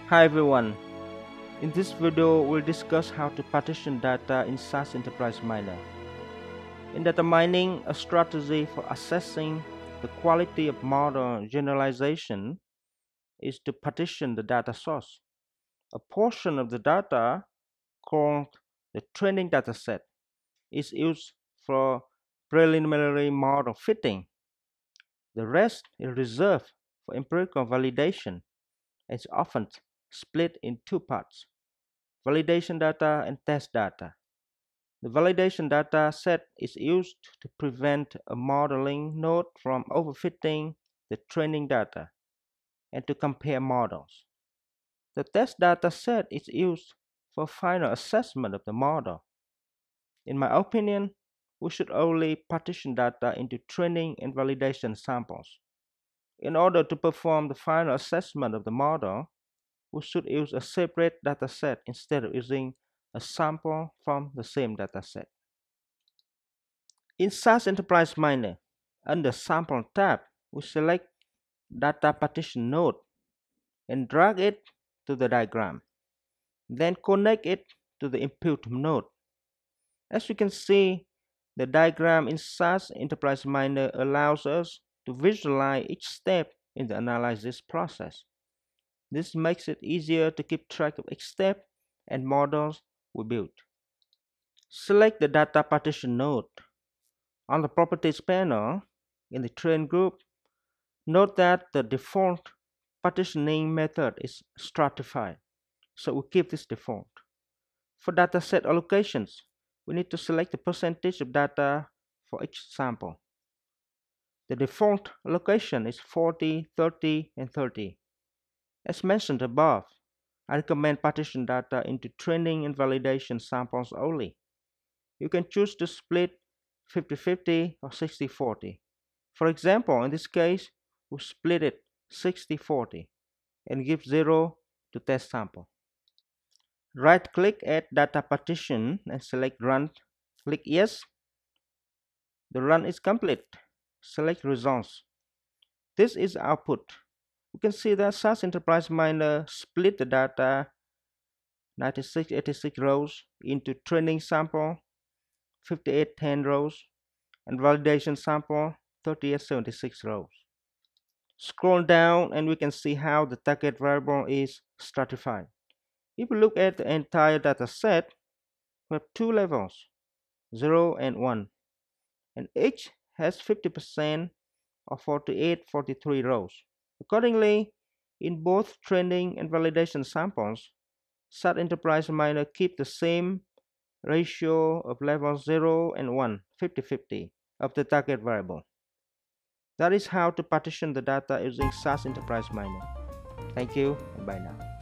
Hi everyone, in this video we'll discuss how to partition data in SAS Enterprise Miner. In data mining, a strategy for assessing the quality of model generalization is to partition the data source. A portion of the data, called the training dataset, is used for preliminary model fitting. The rest is reserved for empirical validation and is often split in two parts: validation data and test data. The validation data set is used to prevent a modeling node from overfitting the training data and to compare models. The test data set is used for final assessment of the model. In my opinion, we should only partition data into training and validation samples. In order to perform the final assessment of the model, we should use a separate dataset instead of using a sample from the same dataset. In SAS Enterprise Miner, under Sample tab, we select Data Partition Node and drag it to the diagram. Then connect it to the input node. As you can see, the diagram in SAS Enterprise Miner allows us to visualize each step in the analysis process. This makes it easier to keep track of each step and models we build. Select the Data Partition node. On the Properties panel, in the Train group, note that the default partitioning method is stratified, so we keep this default. For dataset allocations, we need to select the percentage of data for each sample. The default allocation is 40, 30, and 30. As mentioned above, I recommend partition data into training and validation samples only. You can choose to split 50-50 or 60-40. For example, in this case, we split it 60-40 and give 0 to test sample. Right-click at Data Partition and select Run. Click Yes. The run is complete. Select Results. This is output. You can see that SAS Enterprise Miner split the data 9686 rows into training sample 5810 rows and validation sample 3876 rows. Scroll down and we can see how the target variable is stratified. If we look at the entire data set, we have two levels, 0 and 1, and each has 50% of 43 rows. Accordingly, in both training and validation samples, SAS Enterprise Miner keep the same ratio of levels 0 and 1, 50-50, of the target variable. That is how to partition the data using SAS Enterprise Miner. Thank you and bye now.